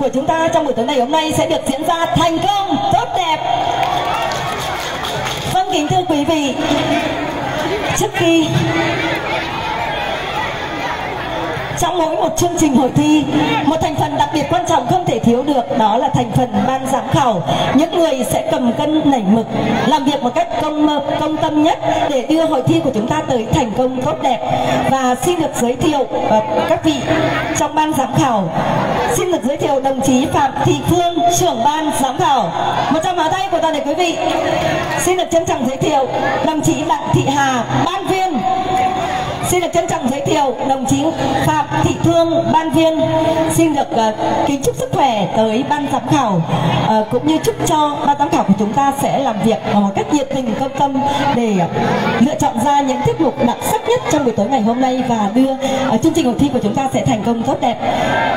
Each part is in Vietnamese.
của chúng ta trong buổi tối ngày hôm nay sẽ được diễn ra thành công, tốt đẹp. Vâng, kính thưa quý vị, trước khi trong mỗi một chương trình hội thi, một thành phần đặc biệt quan trọng không thể thiếu được, đó là thành phần ban giám khảo, những người sẽ cầm cân nảy mực, làm việc một cách công tâm nhất để đưa hội thi của chúng ta tới thành công tốt đẹp. Và xin được giới thiệu các vị trong ban giám khảo. Xin được giới thiệu đồng chí Phạm Thị Phương, trưởng ban giám khảo. Một tràng pháo tay của toàn thể quý vị. Xin được trân trọng giới thiệu đồng chí Đặng Thị Hà, ban viên. Xin được trân trọng giới thiệu đồng chí Phạm Thị Thương, ban viên. Xin được kính chúc sức khỏe tới ban giám khảo, cũng như chúc cho ban giám khảo của chúng ta sẽ làm việc một cách nhiệt tình, công tâm để lựa chọn ra những tiết mục đặc sắc nhất trong buổi tối ngày hôm nay và đưa chương trình hội thi của chúng ta sẽ thành công tốt đẹp.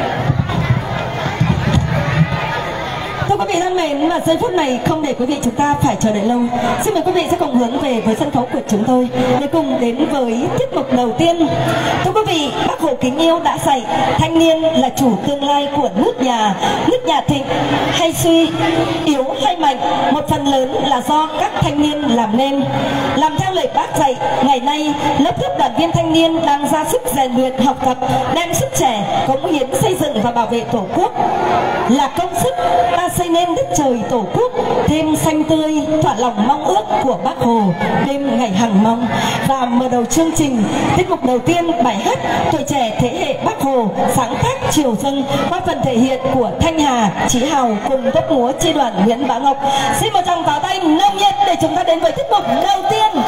Thưa quý vị thân mến, mà giây phút này không để quý vị chúng ta phải chờ đợi lâu, xin mời quý vị sẽ cùng hướng về với sân khấu của chúng tôi để cùng đến với tiết mục đầu tiên. Thưa quý vị, Bác Hồ kính yêu đã dạy thanh niên là chủ tương lai của nước nhà thịnh hay suy, yếu hay mạnh, một phần lớn là do các thanh niên làm nên. Làm theo lời Bác dạy, ngày nay lớp lớp đoàn viên thanh niên đang ra sức rèn luyện học tập, đem sức trẻ cống hiến xây dựng và bảo vệ Tổ quốc. Là công sức ta xây nên đất trời Tổ quốc thêm xanh tươi, thỏa lòng mong ước của Bác Hồ đêm ngày hằng mong. Và mở đầu chương trình, tiết mục đầu tiên, bài hát Tuổi trẻ thế hệ Bác Hồ sáng tác Triều Dâng qua phần thể hiện của Thanh Hà, Chí Hào cùng tốp múa chi đoàn Nguyễn Bá Ngọc. Xin một tràng pháo tay nồng nhiệt để chúng ta đến với tiết mục đầu tiên.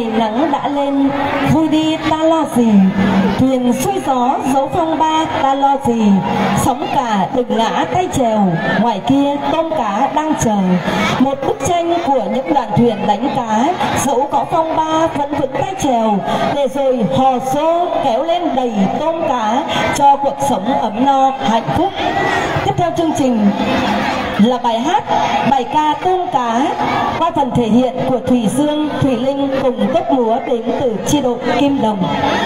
ngày nắng đã lên, vui đi ta lo gì, thuyền xuôi gió dấu phong ba ta lo gì, sóng cả đừng ngã tay chèo, ngoài kia tôm cá đang chờ. Một bức tranh của những đoàn thuyền đánh cá, dẫu có phong ba vẫn vững tay chèo, để rồi hò xô kéo lên đầy tôm cá cho cuộc sống ấm no hạnh phúc. Tiếp theo chương trình là bài hát bài ca tôm cá qua phần thể hiện của Thủy Dương, Thủy Linh cùng tốp múa đến từ chi đội Kim Đồng.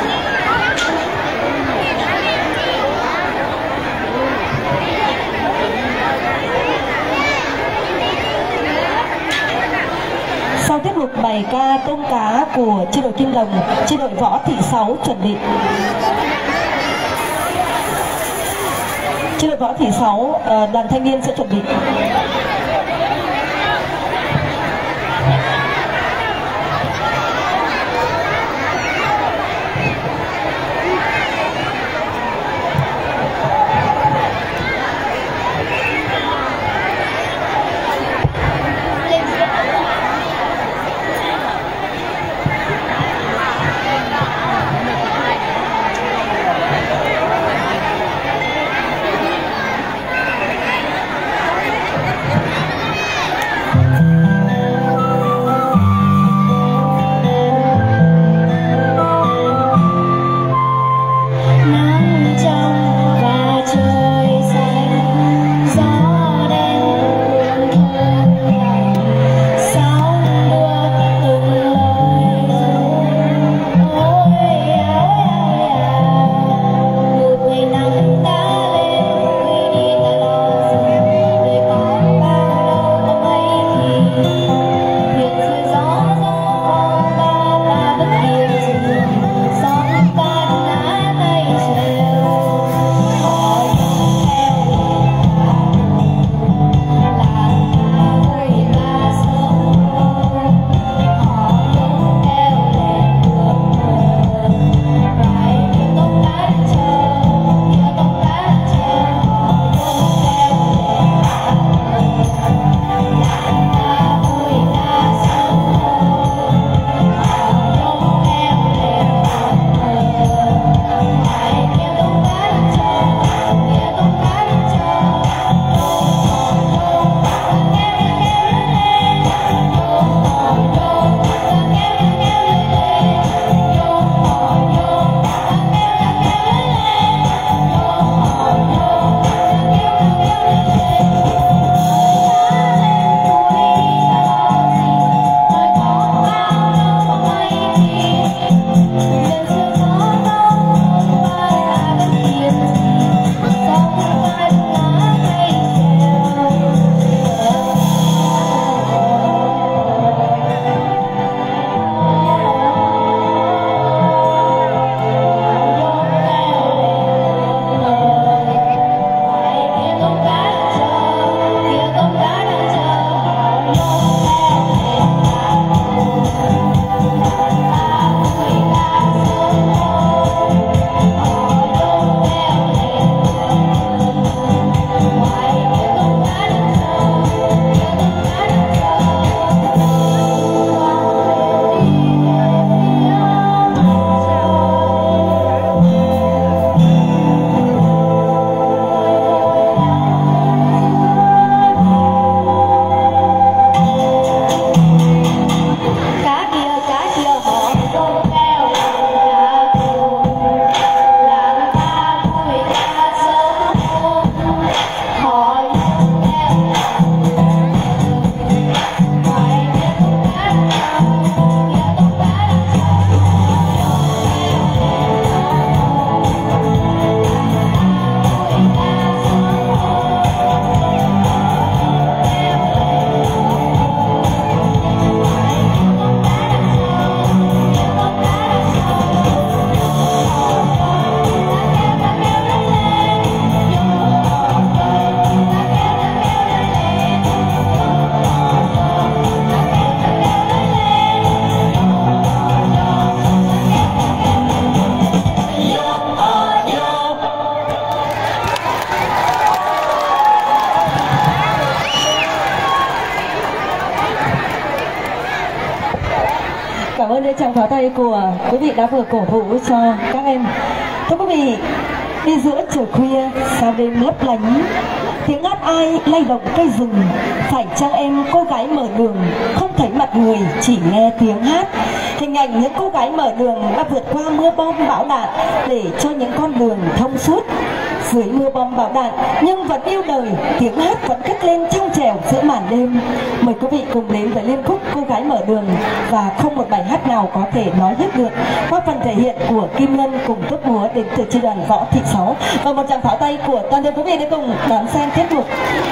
Sau tiết mục bài ca tôm cá của chi đội Kim Đồng, chi đội Võ Thị Sáu chuẩn bị. Chi đội Võ Thị Sáu, đoàn thanh niên sẽ chuẩn bị. pháo tay của quý vị đã vừa cổ vũ cho các em. Thưa quý vị, đi giữa trời khuya sao đêm lấp lánh, tiếng hát ai lay động cây rừng, phải chăng em cô gái mở đường không thấy mặt người chỉ nghe tiếng hát. Hình ảnh những cô gái mở đường đã vượt qua mưa bom bão đạn để cho những con đường thông suốt dưới mưa bom bão đạn, nhưng vẫn yêu đời, tiếng hát vẫn cất lên trong trẻo giữa màn đêm. Mời quý vị cùng đến với liên khúc Cô gái mở đường, và không một bài hát nào có thể nói hết được qua phần thể hiện của Kim Ngân cùng cấp múa đến từ chi đoàn Võ Thị Sáu. Và một tràng pháo tay của toàn thể quý vị để cùng đón xem tiết mục.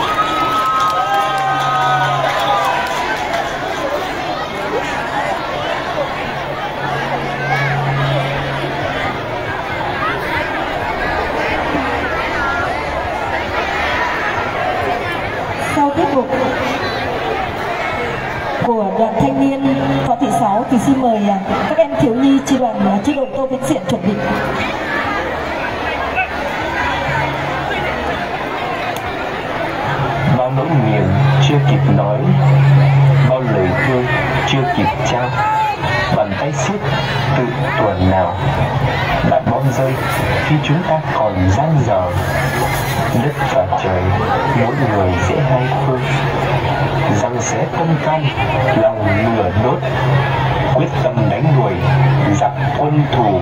Sau tiết mục của đoàn thanh niên Võ Thị Sáu thì xin mời các em thiếu nhi chi đoàn chi đội Tô Vĩnh Diện chuẩn bị. Bao nỗi niềm chưa kịp nói, bao lời thương chưa kịp trao, bàn tay siết từ tuần nào đã bom rơi khi chúng ta còn dang dở. Đất và trời mỗi người dễ hai phương, răng xé tâm can lòng lửa đốt, quyết tâm đánh đuổi giặc quân thù.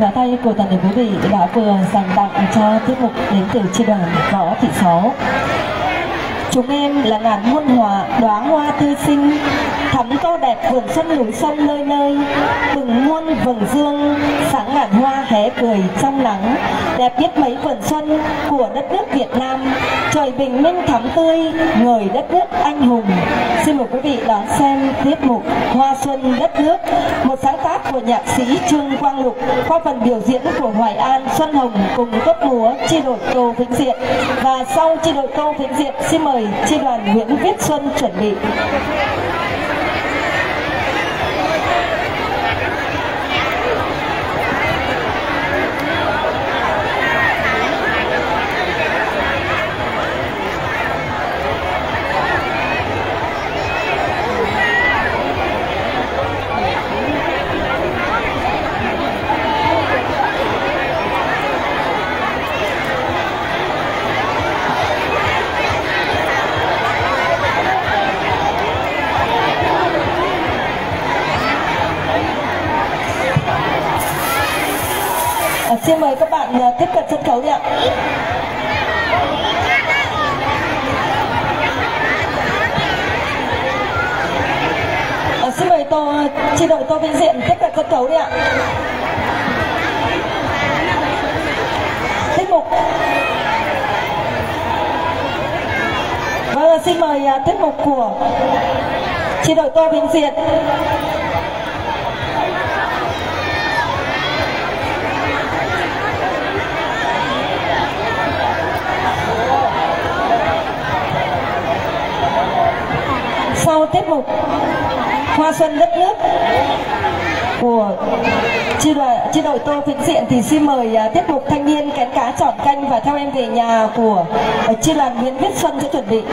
và tay của toàn thể quý vị đã vừa dành tặng cho tiết mục đến từ chi đoàn Võ Thị Sáu. Chúng em là ngàn muôn hòa đóa hoa tươi xinh, thắm tô đẹp vườn xuân núi sông nơi nơi, bừng muôn vầng dương sáng ngàn hoa hé cười trong nắng, đẹp biết mấy vườn xuân của đất nước Việt Nam, trời bình minh thắm tươi ngời đất nước anh hùng. Xin mời quý vị đón xem tiết mục Hoa Xuân Đất Nước, một sáng tác của nhạc sĩ Trương Quang Lục qua phần biểu diễn của Hoài An, Xuân Hồng cùng cấp múa chi đội Tô Vĩnh Diện. Và sau chi đội Tô Vĩnh Diện, xin mời chi đoàn Nguyễn Viết Xuân chuẩn bị. Xin mời các bạn tiếp cận sân khấu đi ạ. Xin mời chi đội Tô Vĩnh Diện tiếp cận sân khấu đi ạ. Tiết mục. Vâng, xin mời tiết mục của chi đội Tô Vĩnh Diện. Sau tiết mục Hoa Xuân Đất Nước của chi đội Tô Vĩnh Diện thì xin mời tiết mục Thanh niên Kén Cá Chọn Canh và Theo Em Về Nhà của chi đoàn Nguyễn Viết Xuân sẽ chuẩn bị.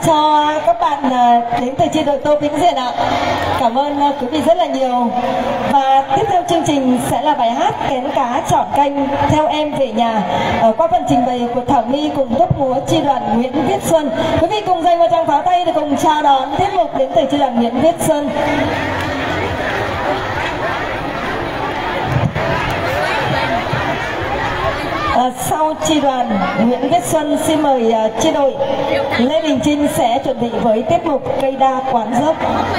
cho các bạn đến từ chi đội Tô Vĩnh Diện ạ. Cảm ơn quý vị rất là nhiều. Và tiếp theo chương trình sẽ là bài hát Kén Cá Chọn Canh Theo Em Về Nhà qua phần trình bày của Thảo My cùng tốp múa chi đoàn Nguyễn Viết Xuân. Quý vị cùng dành một tràng pháo tay để cùng chào đón tiết mục đến từ chi đoàn Nguyễn Viết Xuân. Sau chi đoàn Nguyễn Viết Xuân, xin mời chi đội Lê Đình Trinh sẽ chuẩn bị với tiết mục Cây Đa Quán Dốc.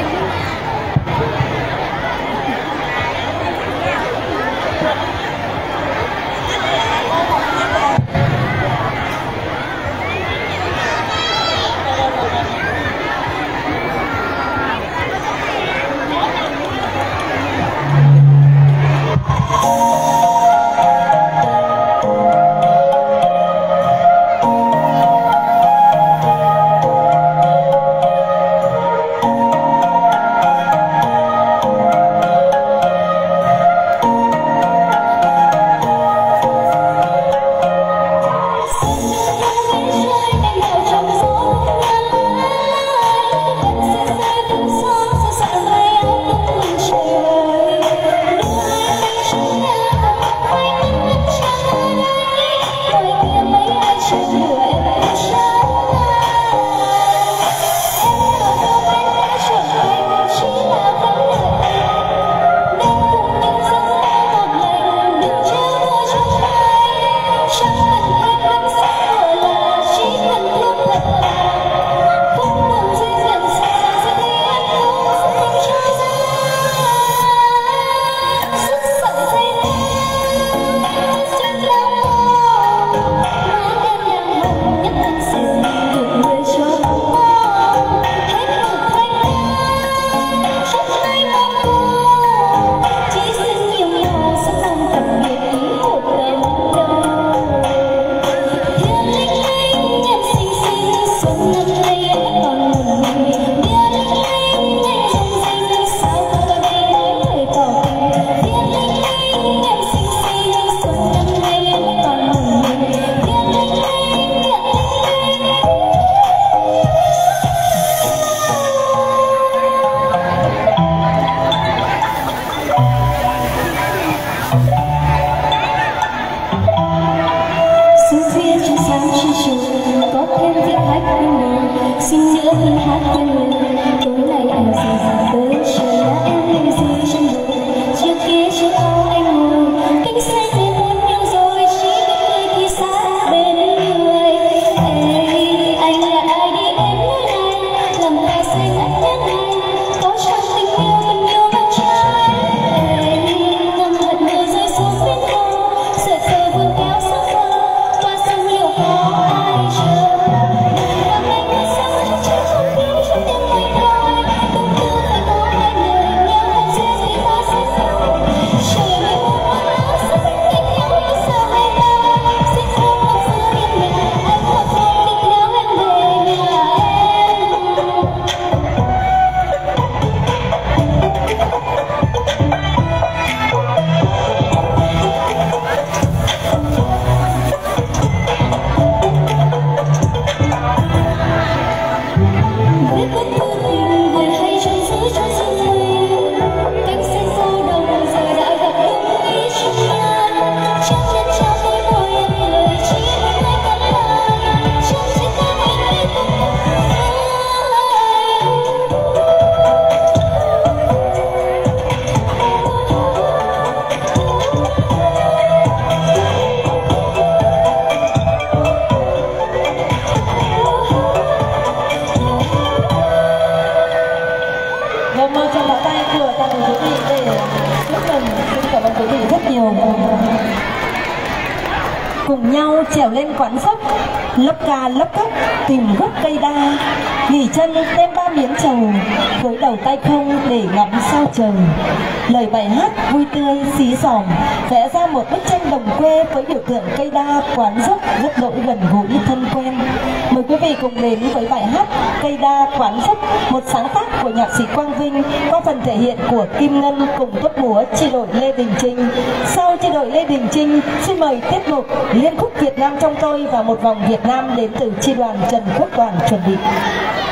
Cùng nhau trèo lên quán dốc, lấp ca lấp cốc tìm gốc cây đa, nghỉ chân đem 3 miếng trầu, với đầu tay không để ngắm sao trời. Lời bài hát vui tươi xí xòm vẽ ra một bức tranh đồng quê với biểu tượng cây đa quán dốc rất đỗi gần gũi thân quen. Mời quý vị cùng đến với bài hát Cây Đa Quán Dốc, một sáng tác của nhạc sĩ Quang Vinh qua phần thể hiện của Kim Ngân cùng tốp múa chi đội Lê Đình Trinh. Sau chi đội Lê Đình Trinh, xin mời tiết mục Liên khúc Việt Nam trong tôi và một vòng Việt Nam đến từ chi đoàn Trần Quốc Toàn chuẩn bị.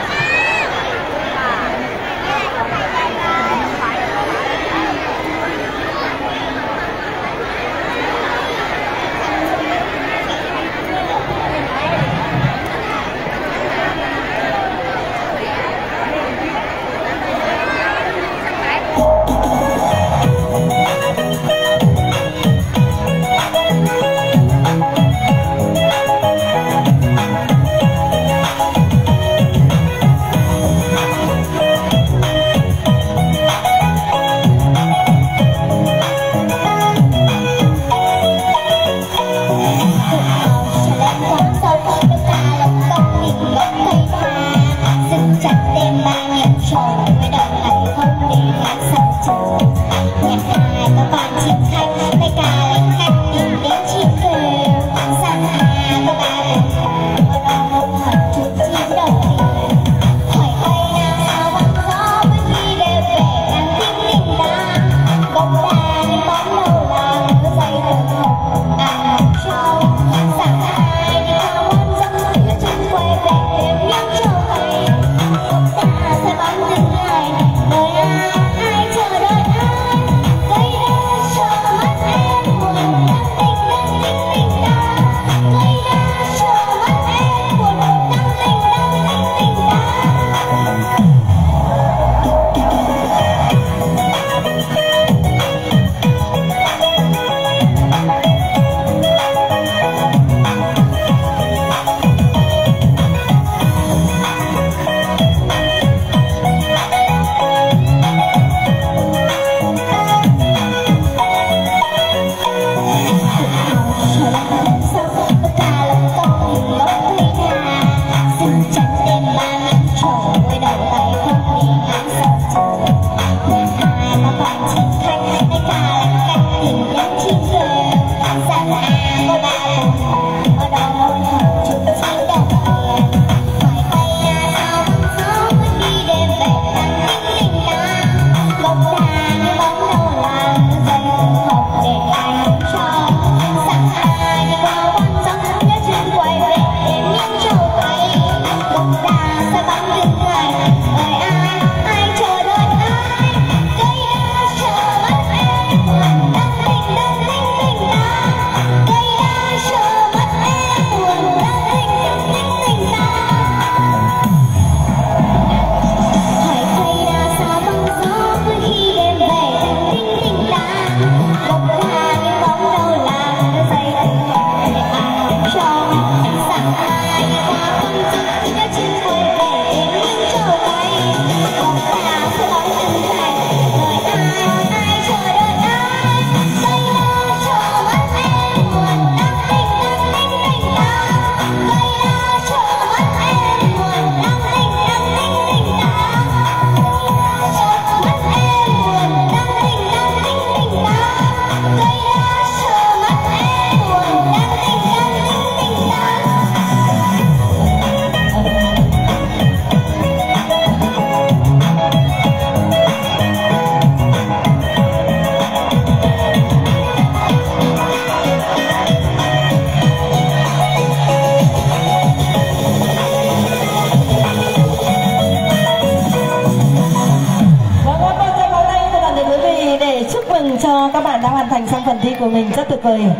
cho các bạn đã hoàn thành xong phần thi của mình rất tuyệt vời.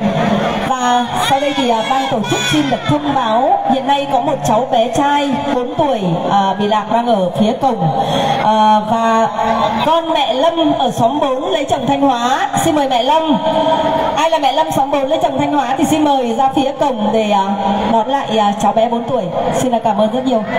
Và sau đây thì ban tổ chức xin được thông báo hiện nay có một cháu bé trai 4 tuổi bị lạc đang ở phía cổng, và con mẹ Lâm ở xóm 4 lấy chồng Thanh Hóa. Xin mời mẹ Lâm. Ai là mẹ Lâm xóm 4 lấy chồng Thanh Hóa thì xin mời ra phía cổng để đón lại cháu bé 4 tuổi. Xin cảm ơn rất nhiều.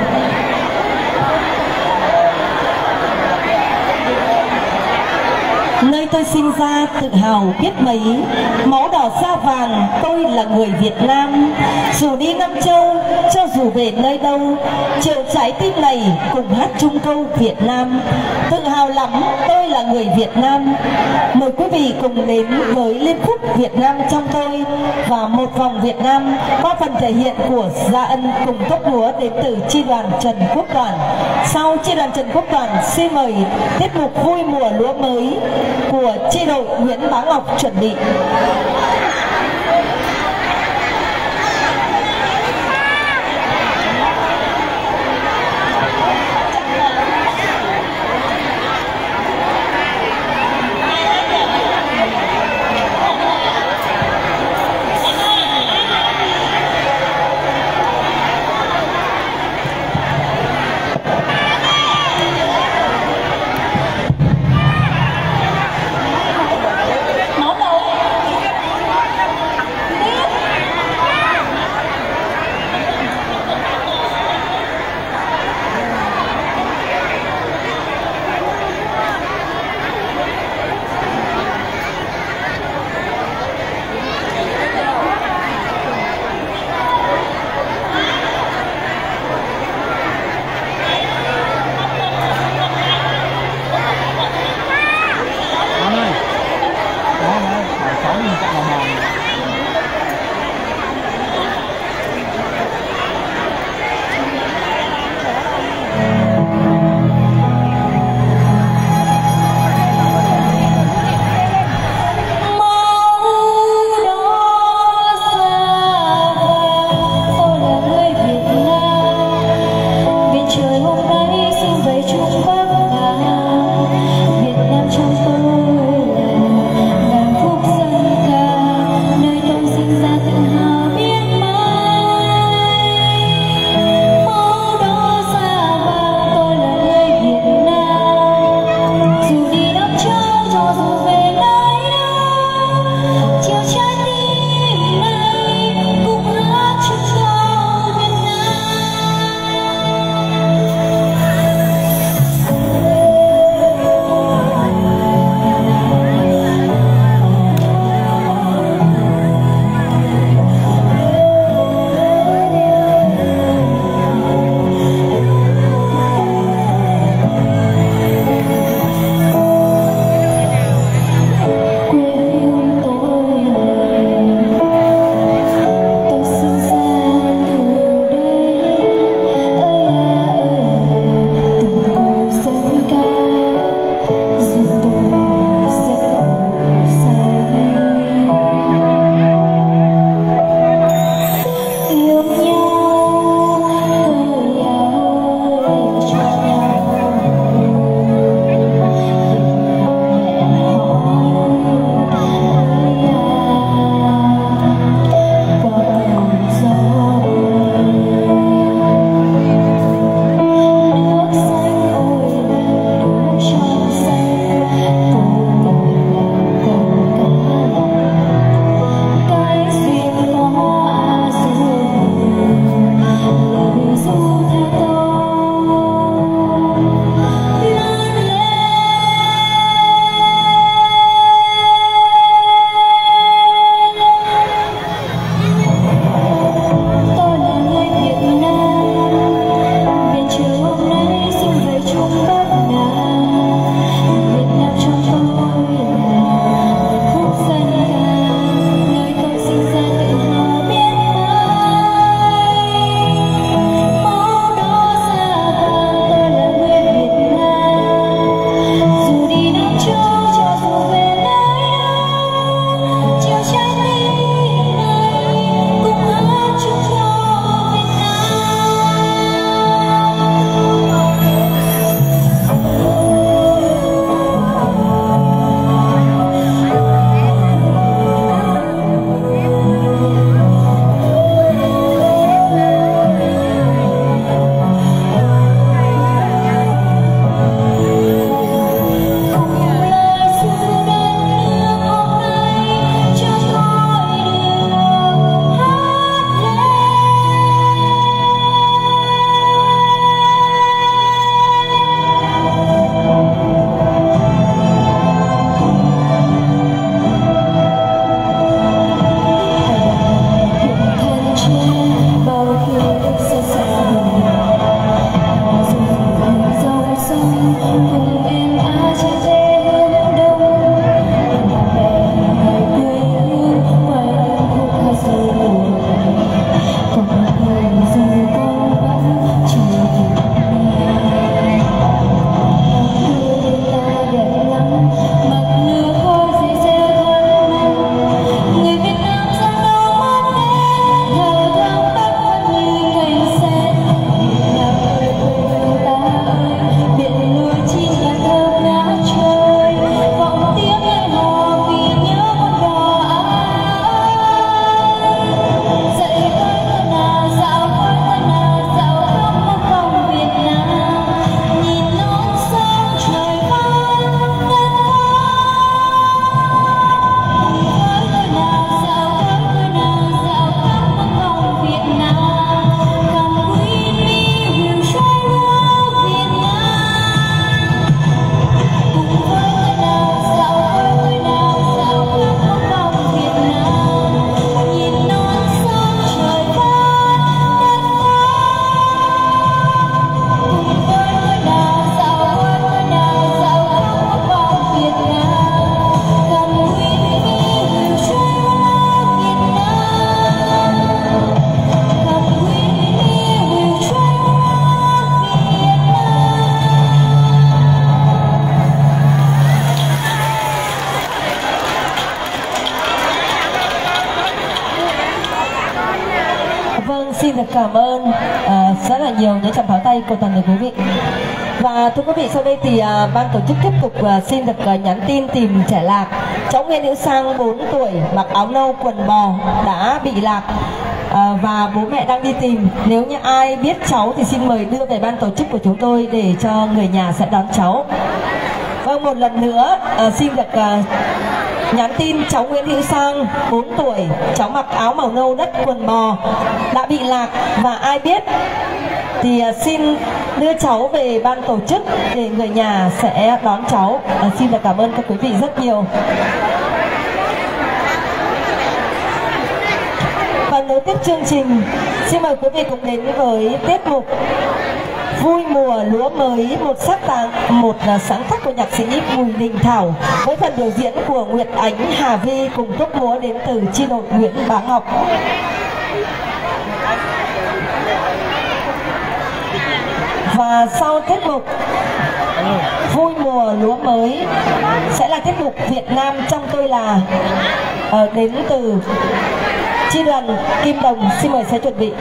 Nơi tôi sinh ra tự hào biết mấy, máu đỏ da vàng tôi là người Việt Nam. Dù đi Nam Châu, cho dù về nơi đâu, triệu trái tim này cùng hát chung câu Việt Nam. Tự hào lắm tôi là người Việt Nam. Mời quý vị cùng đến với liên khúc Việt Nam trong tôi và một vòng Việt Nam qua phần thể hiện của Gia Ân cùng tốp múa đến từ chi đoàn Trần Quốc Toản. Sau chi đoàn Trần Quốc Toản xin mời tiết mục Vui mùa lúa mới của chi đội Nguyễn Bá Ngọc chuẩn bị. cảm ơn rất là nhiều những tràng pháo tay của toàn thể quý vị. Và thưa quý vị, sau đây thì ban tổ chức tiếp tục xin được nhắn tin tìm trẻ lạc. Cháu Nguyễn Hữu Sang 4 tuổi mặc áo nâu quần bò đã bị lạc và bố mẹ đang đi tìm. Nếu như ai biết cháu thì xin mời đưa về ban tổ chức của chúng tôi để cho người nhà sẽ đón cháu. Vâng, một lần nữa xin được nhắn tin cháu Nguyễn Hữu Sang 4 tuổi, cháu mặc áo màu nâu đất quần bò đã bị lạc, và ai biết thì xin đưa cháu về ban tổ chức để người nhà sẽ đón cháu. Xin được cảm ơn các quý vị rất nhiều. Và nối tiếp chương trình, xin mời quý vị cùng đến với tiết mục Vui mùa lúa mới, một sáng tác của nhạc sĩ Bùi Đình Thảo với phần biểu diễn của Nguyệt Ánh, Hà Vi cùng tốp múa đến từ chi đội Nguyễn Bá Ngọc. Và sau tiết mục Vui mùa lúa mới sẽ là tiết mục Việt Nam trong tôi là đến từ chi đoàn Kim Đồng. Xin mời sẽ chuẩn bị.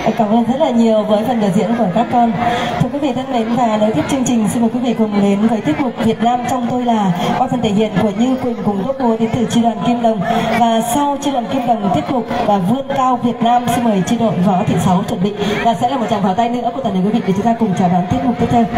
Cảm ơn rất là nhiều với phần biểu diễn của các con. Thưa quý vị thân mến, và nối tiếp chương trình, xin mời quý vị cùng đến với tiết mục Việt Nam trong tôi là, qua phần thể hiện của Như Quỳnh cùng góp múa đến từ chi đoàn Kim Đồng. Và sau chi đoàn Kim Đồng, tiết mục và vươn cao Việt Nam, xin mời chi đội Võ Thị Sáu chuẩn bị, và sẽ là một tràng pháo tay nữa của toàn thể quý vị để chúng ta cùng chào đón tiết mục tiếp theo.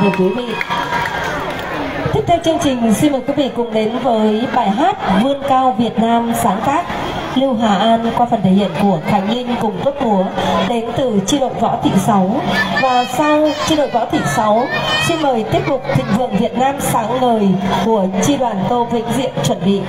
mừng quý vị. Tiếp theo chương trình, xin mời quý vị cùng đến với bài hát Vươn Cao Việt Nam sáng tác Lưu Hà An qua phần thể hiện của Khánh Linh cùng tốt múa đến từ chi đội Võ Thị Sáu. Và sau chi đội Võ Thị Sáu, xin mời tiết mục Thịnh Vượng Việt Nam sáng ngời của chi đoàn Tô Vĩnh Diện chuẩn bị.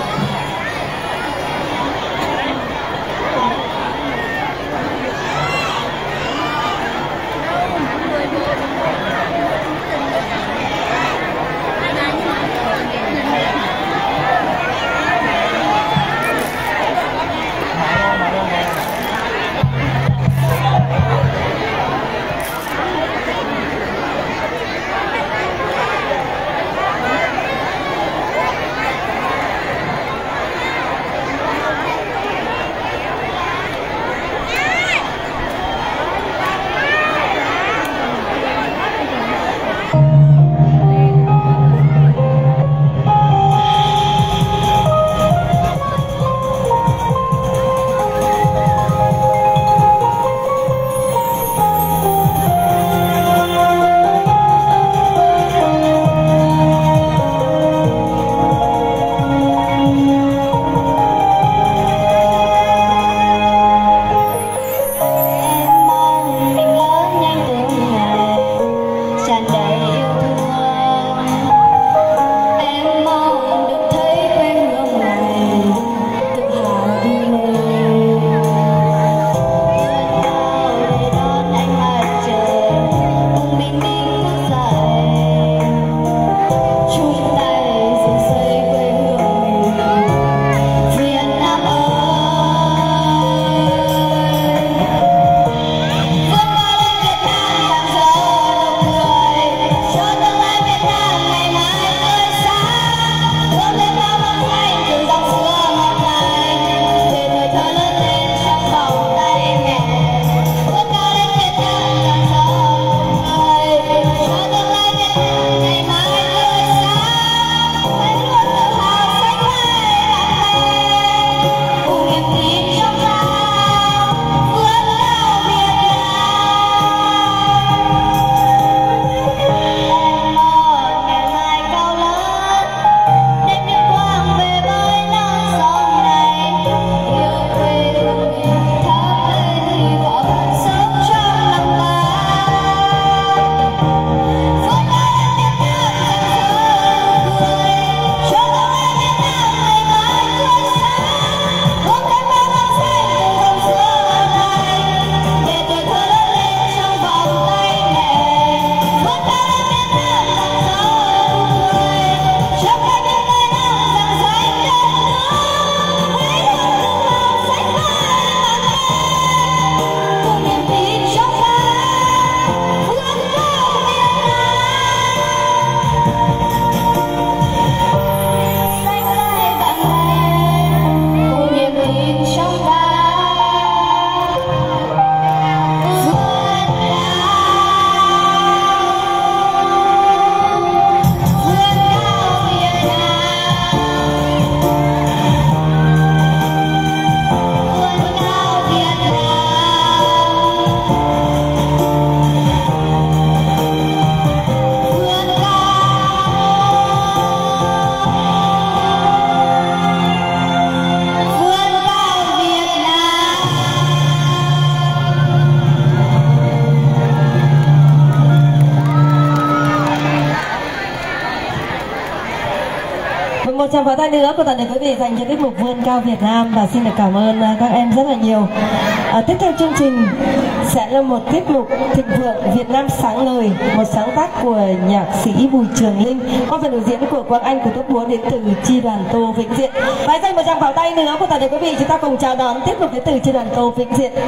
Một tràng pháo tay nữa của toàn thể quý vị dành cho tiết mục Vươn Cao Việt Nam và xin được cảm ơn các em rất là nhiều. Tiếp theo chương trình sẽ là một tiết mục Thịnh Vượng Việt Nam sáng ngời, một sáng tác của nhạc sĩ Bùi Trường Linh qua phần biểu diễn của Quang Anh của tốt múa đến từ chi đoàn Tô Vĩnh Diện. Và dành một tràng pháo tay nữa của toàn thể quý vị, chúng ta cùng chào đón tiết mục đến từ chi đoàn Tô Vĩnh Diện.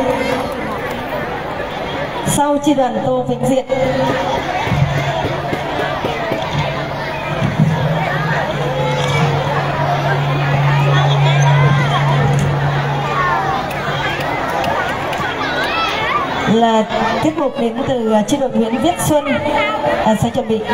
Sau chi đoàn Tô Vĩnh Diện là tiết mục đến từ chi đội Nguyễn Viết Xuân sẽ chuẩn bị.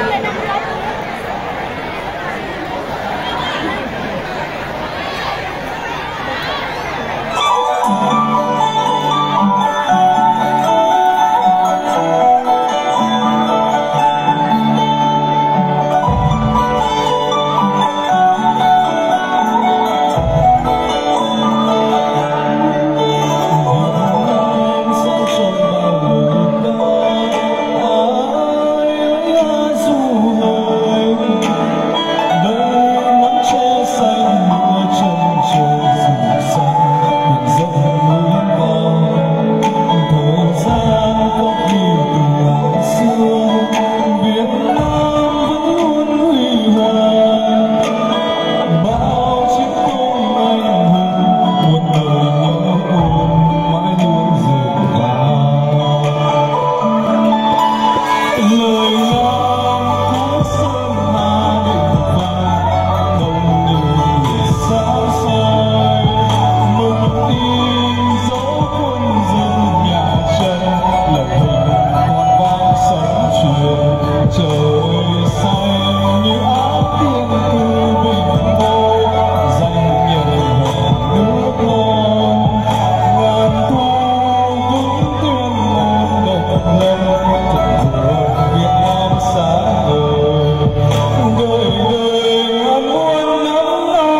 truyền trời xanh như áo tiên từ bình vô danh nhận nước non ngàn thu vững tuyên ngôn độc lâm thịnh vượng Việt Nam sáng ngời đời đời ngàn muôn nắng non.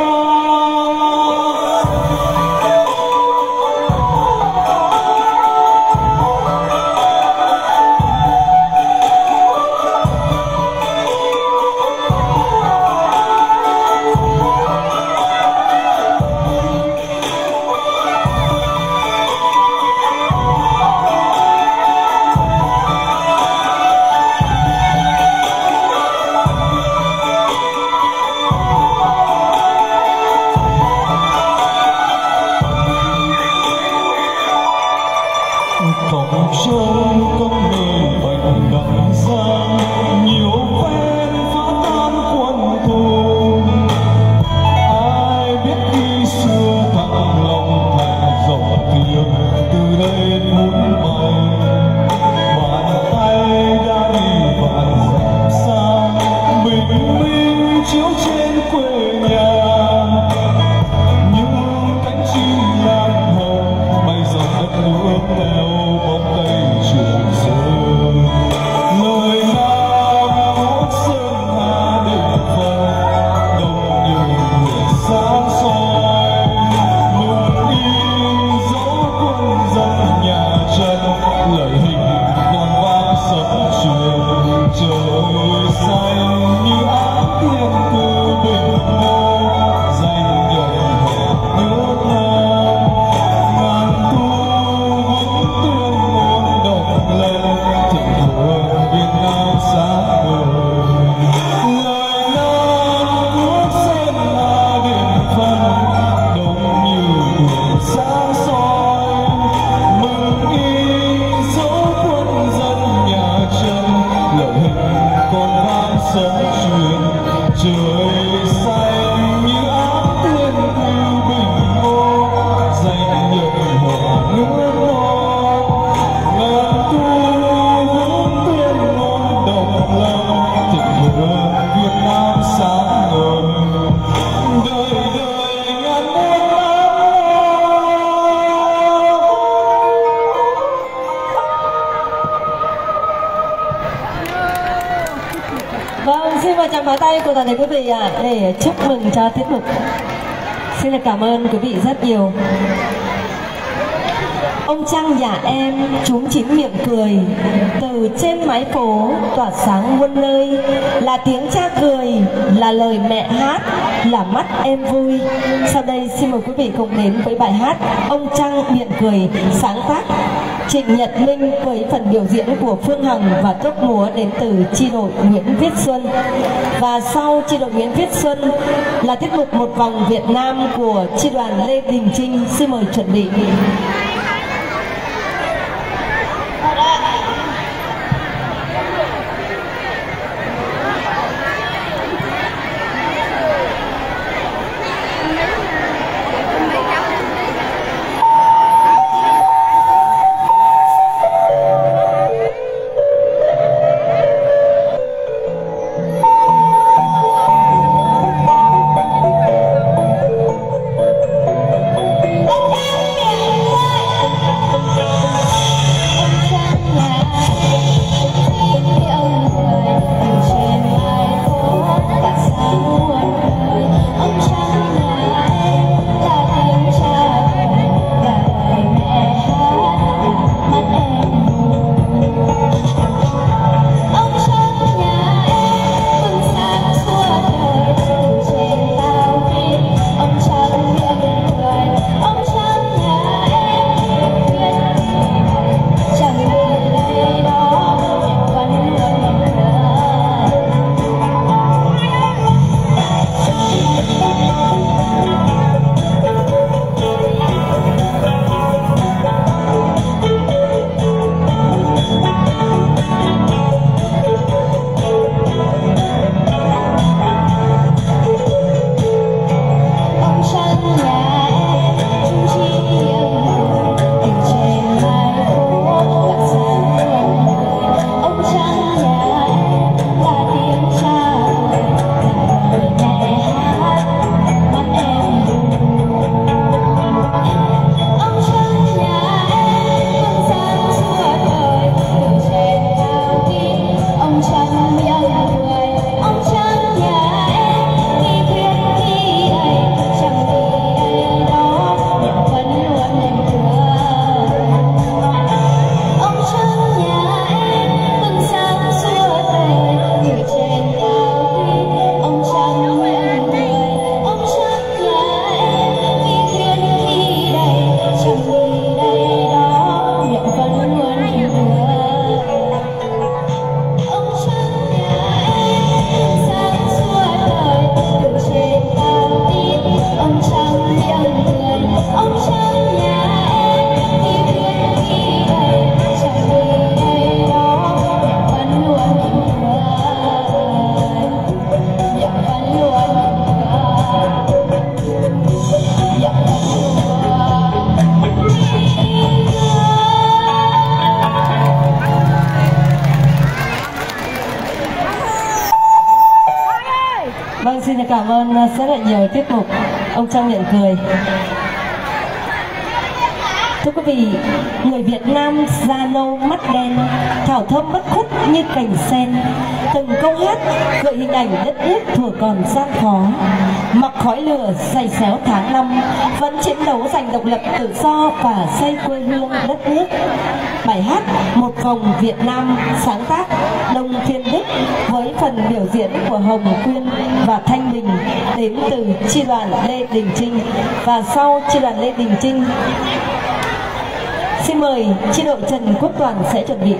Cổng trông công nghệ bạch đằng giang nhiều phen phá tan quân thù ai biết khi xưa thăng long thành rộng thiêng từ đây muốn bay bàn tay đã đi vạn dặm xa bình minh chiếu trên quê nhà những cánh chim lan hồng bay dọc đất nước theo bóng cây trường sơn lời nam quốc sơn hà định phần đông nhiều người sáng soi mừng in dấu quân dân nhà Trần lời hình còn vang sấm truyền trời xanh như áo tiên từ bình ngô danh nhận nước non ngàn thu vững tuyên ngôn độc lâm thịnh vượng Việt Nam sáng ngời lời nam quốc sơn hà định phân đông như đuốc sáng soi mừng in dấu quân dân nhà Trần lời hình còn vang sấm truyền trời xanh như áo tiên từ bình ngô danh nhận nước non ngàn thu vững tuyên ngôn độc lâm thịnh vượng Việt Nam sáng ngời đời đời ngàn muôn nắng. Vâng, xin mời chàng pháo tay của toàn thể quý vị để chúc mừng cho tiết mục. Xin được cảm ơn quý vị rất nhiều. Ông Trăng nhà em chúng chín miệng cười từ trên mái phố tỏa sáng muôn nơi là tiếng cha cười là lời mẹ hát là mắt em vui. Sau đây xin mời quý vị cùng đến với bài hát Ông Trăng miệng cười sáng tác Trịnh Nhật Minh với phần biểu diễn của Phương Hằng và tốp múa đến từ chi đội Nguyễn Viết Xuân. Và sau chi đội Nguyễn Viết Xuân là tiết mục Một Vòng Việt Nam của chi đoàn Lê Đình Trinh. Xin mời chuẩn bị. Ông Trăng miệng cười Vâng, xin cảm ơn rất là nhiều tiết mục Ông Trong Miệng Cười. Thưa quý vị, người Việt Nam da nâu mắt đen, thảo thơm bất khuất như cành sen, từng câu hát gợi hình ảnh đất nước thuở còn gian khó. Mặc khói lửa xay xéo tháng năm, vẫn chiến đấu giành độc lập tự do và xây quê hương đất nước. Bài hát Một Vòng Việt Nam sáng tác Đông Thiên Đức với phần biểu diễn của Hồng Quyên và Thanh Bình đến từ chi đoàn Lê Đình Trinh. Và sau chi đoàn Lê Đình Trinh, xin mời chi đội Trần Quốc Toàn sẽ chuẩn bị.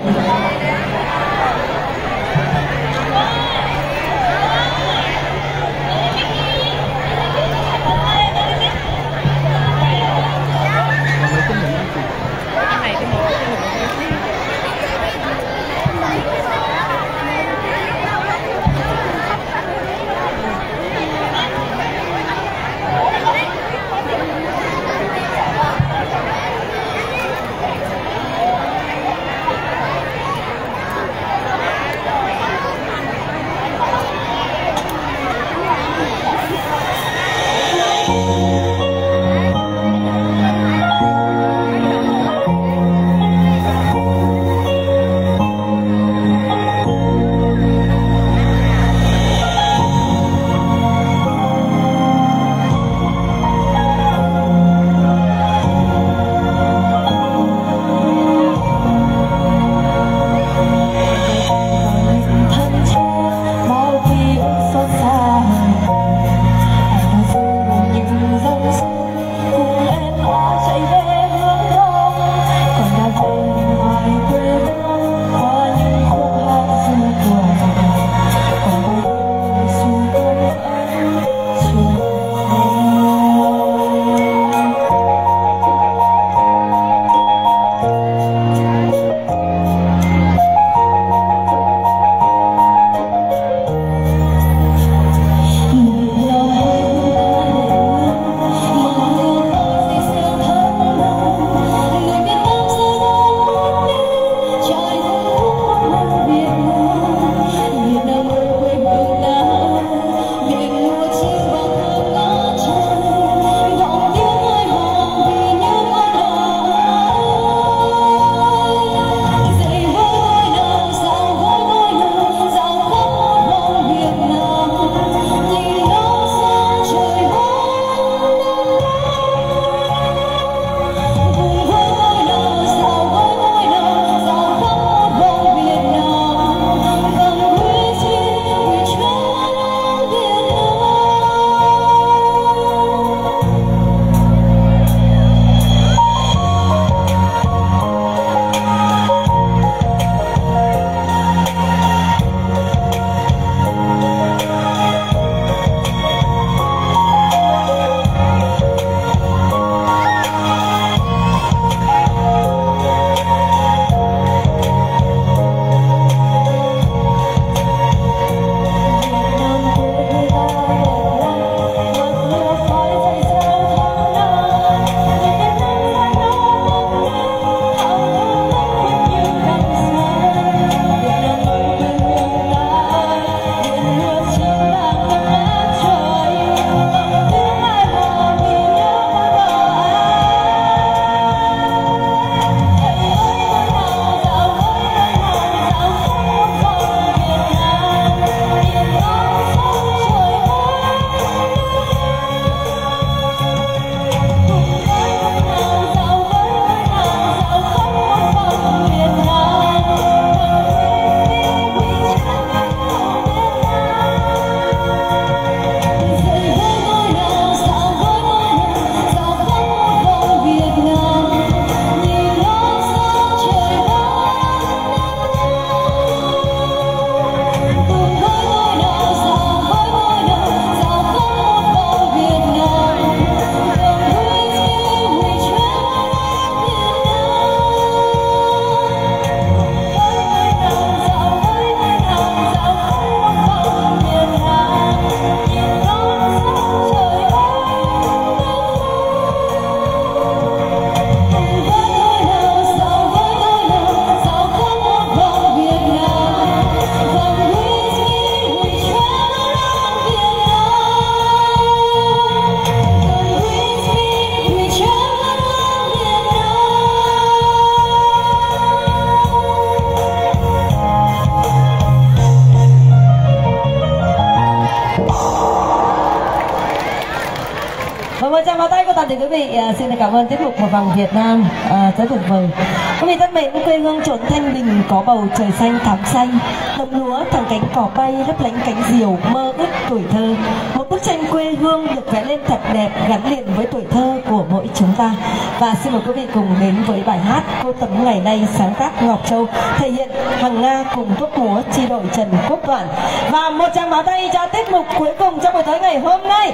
toàn thể quý vị xin cảm ơn tiết mục Một Vòng Việt Nam rất tuyệt vời. Quý vị thân mến, quê hương trốn thanh bình có bầu trời xanh thắm xanh, đồng lúa thẳng cánh cỏ bay lấp lánh cánh diều mơ ước tuổi thơ. Một bức tranh quê hương được vẽ lên thật đẹp gắn liền với tuổi thơ của mỗi chúng ta. Và xin mời quý vị cùng đến với bài hát Cô Tấm Ngày Nay sáng tác Ngọc Châu, thể hiện Hằng Nga cùng thuốc múa chi đội Trần Quốc Toản. Và một tràng pháo tay cho tiết mục cuối cùng trong buổi tối ngày hôm nay.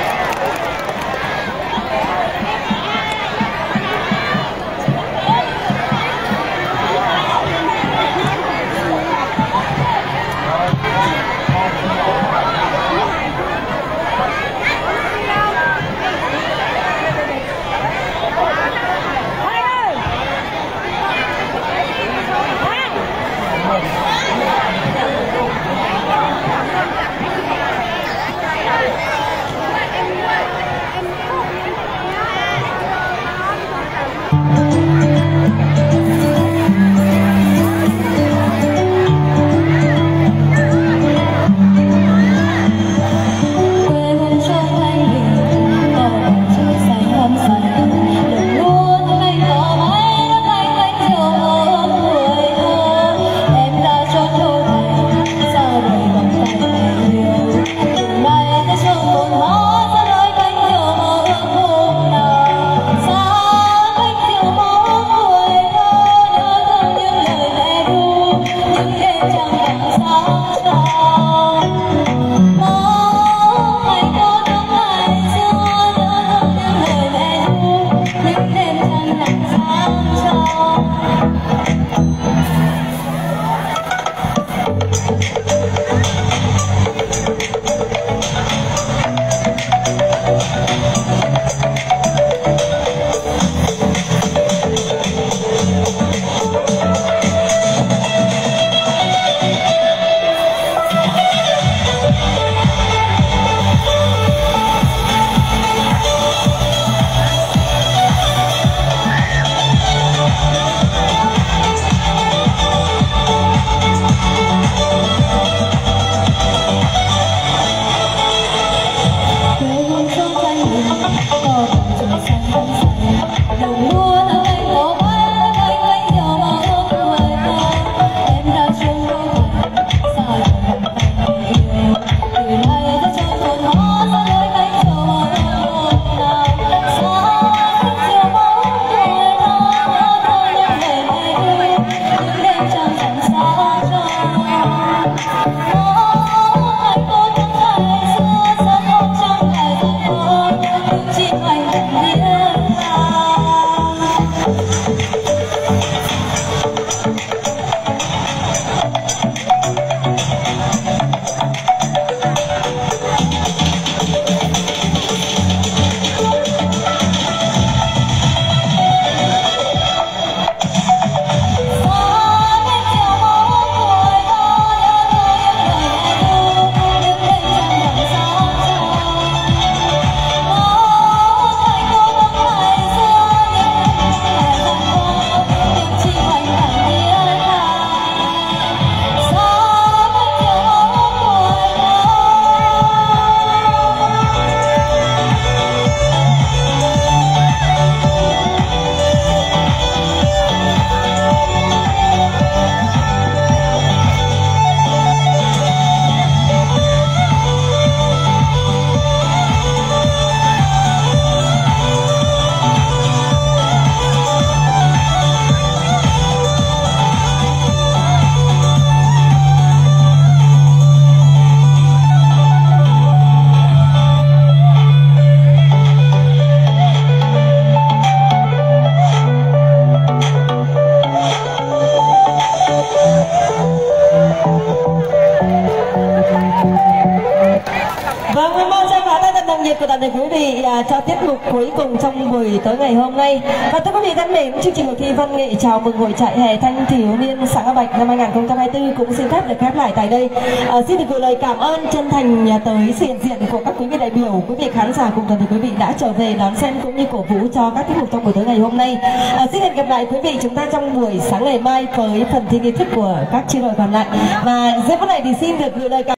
của toàn thể quý vị cho tiết mục cuối cùng trong buổi tối ngày hôm nay. Và thưa quý vị thân mến, chương trình cuộc thi văn nghệ chào mừng hội trại hè thanh thiếu niên xã Ngã Bạch năm 2024 cũng xin phép được khép lại tại đây. Xin được gửi lời cảm ơn chân thành tới sự hiện diện của các quý vị đại biểu, quý vị khán giả cùng toàn thể quý vị đã trở về đón xem cũng như cổ vũ cho các tiết mục trong buổi tối ngày hôm nay. Xin hẹn gặp lại quý vị chúng ta trong buổi sáng ngày mai với phần thi nghi thức của các chi đội còn lại. Và giây phút này thì xin được gửi lời cảm